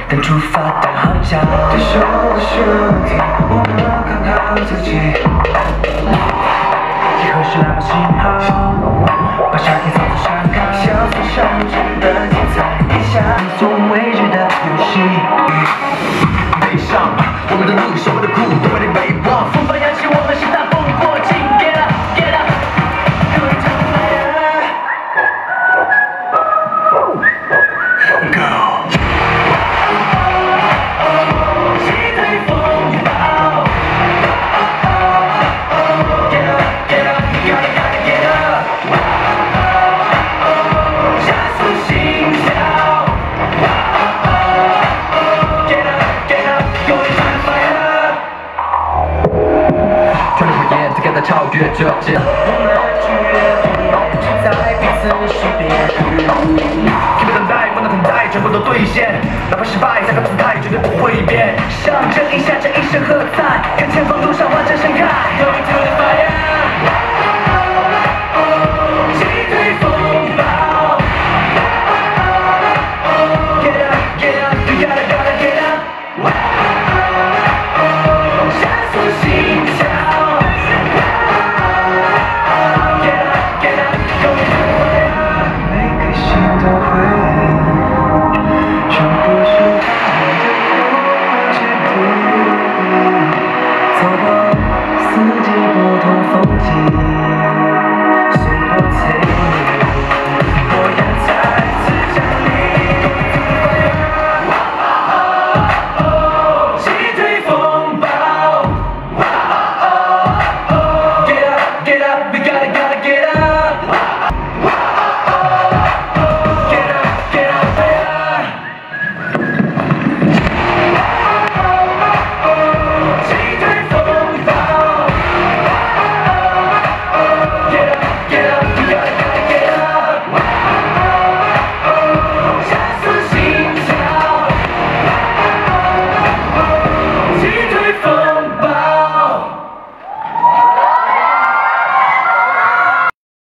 等出发的号角。对手的身体，我们看好自己。集合时来把信号，把夏天草草上岗，潇洒上阵的精彩，一下所未知的游戏。背上我们的路，手我的苦，都为你背忘。风帆扬起，我们是大风过境。Get up, get up, going to fire, go. 击退风暴。Get up, get up, gotta get up. 加速心跳。Get up, get up, going to fire. 穿越火焰，再看它超越这界。我们剧烈，只在彼此身边。Keep 等待，不能等待，全部都兑现。哪怕失败，这个姿态绝对不会变。上阵一下，这一声喝彩，看前方路上花正盛开。Going to the fire.